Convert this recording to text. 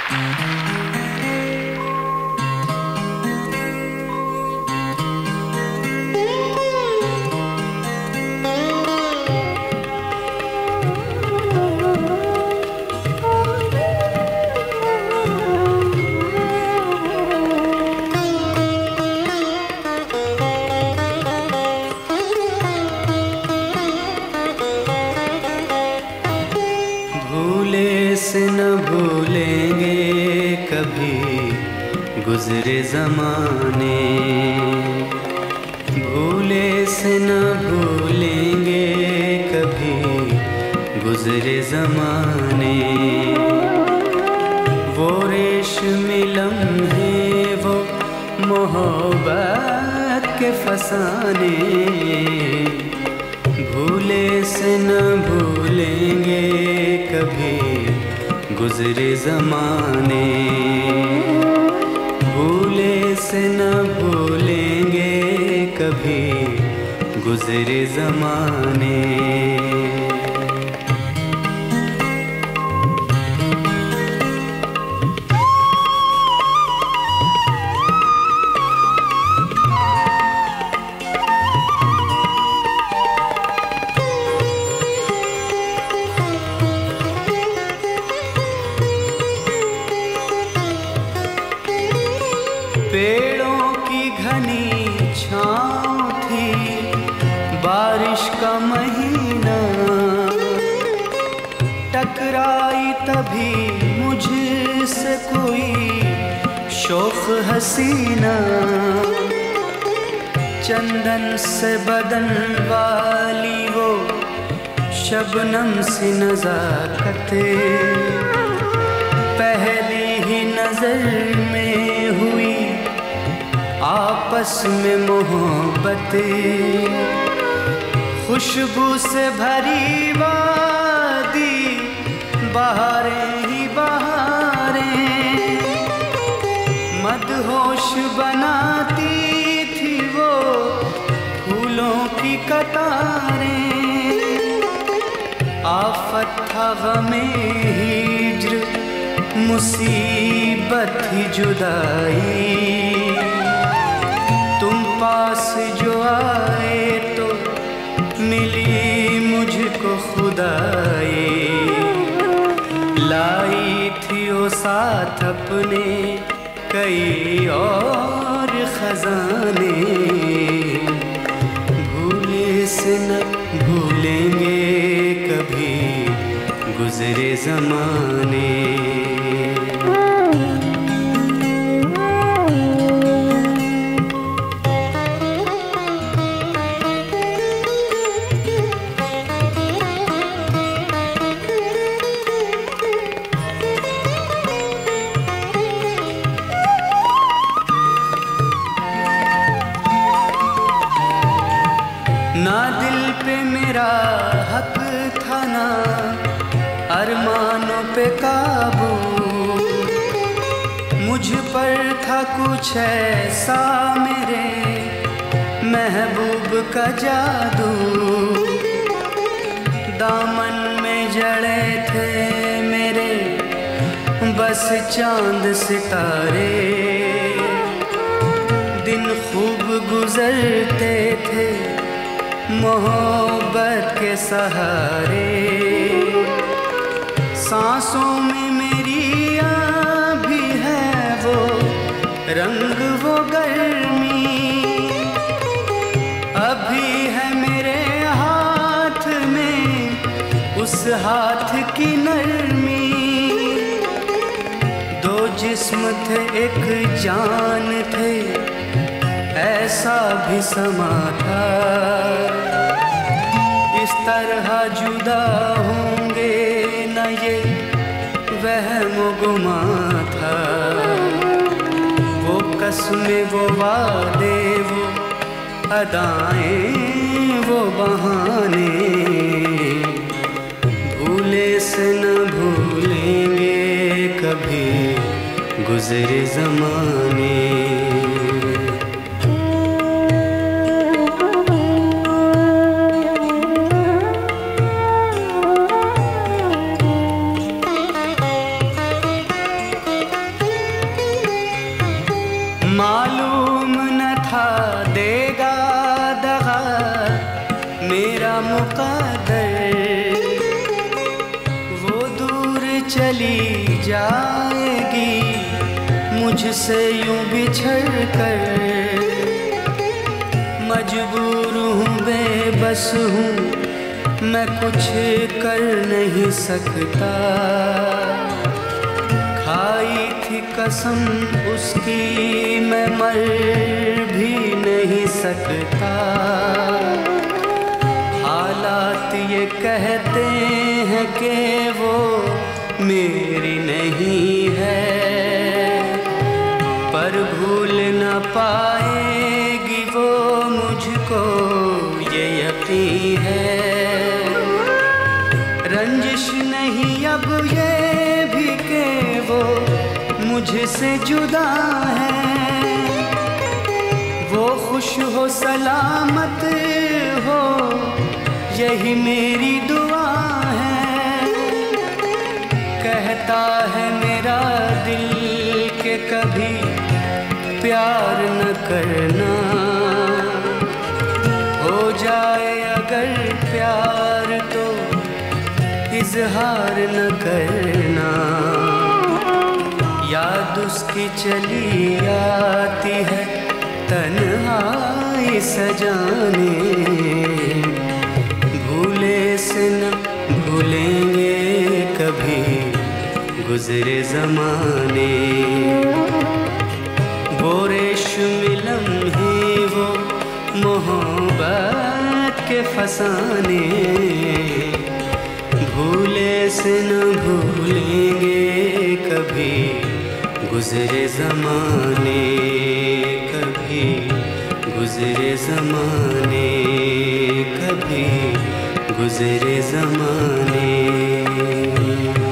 गुज़रे ज़माने, भूले से न भूलेंगे कभी गुज़रे ज़माने। वो रेशमी लम्हे, वो मोहब्बत के फसाने, भूले से न भूलेंगे कभी गुज़रे ज़माने। भूले से न भूलेंगे कभी गुज़रे ज़माने। पेड़ों की घनी छाँव थी, बारिश का महीना, टकराई तभी मुझसे कोई शौक हसीना। चंदन से बदन वाली वो शबनम सी नज़ाकते, पहली ही नज़र में हुई आपस में मोहब्बतें। खुशबू से भरी वादी, बहारें ही बहारें, मदहोश बनाती थी वो फूलों की कतारें। आफत था गमे हिज्र, मुसीबत ही जुदाई, तुम पास जो आए तो मिली मुझको खुदाई। लाई थी वो साथ अपने कई और खजाने, भूले से न भूलेंगे कभी गुज़रे ज़माने। ना दिल पे मेरा हक था, ना अरमानों पे काबू, मुझ पर था कुछ ऐसा मेरे महबूब का जादू। दामन में जड़े थे मेरे बस चांद सितारे, दिन खूब गुजरते थे मोहब्बत के सहारे। सांसों में मेरी भी है वो रंग, वो गर्मी, अभी है मेरे हाथ में उस हाथ की नरमी। दो जिस्म थे एक जान थे, ऐसा भी समा था, इस तरह जुदा होंगे न ये वहम गुमा था। वो कसमें, वो वादे, वो अदाएं, वो बहाने, भूले से न भूलेंगे कभी गुज़रे ज़माने। चली जाएगी मुझसे यूं बिछड़ कर। मजबूर हूँ, बेबस हूँ, मैं कुछ कर नहीं सकता। खाई थी कसम उसकी, मैं मर भी नहीं सकता। हालात ये कहते हैं कि वो मेरी नहीं है, पर भूल न पाएगी वो मुझको, ये यकीन है। रंजिश नहीं अब ये भी कि वो मुझसे जुदा है। वो खुश हो, सलामत हो, यही मेरी दुआ है। कहता है मेरा दिल के कभी प्यार न करना। हो जाए अगर प्यार तो इजहार न करना। याद उसकी चली आती है तन्हाई सजाने। भूले से न भूलेंगे कभी गुजरे ज़माने। वो रेशमी लम्हे, वो मोहब्बत के फसाने। भूले से न भूलेंगे कभी गुजरे ज़माने, कभी गुजरे ज़माने, कभी गुजरे ज़माने।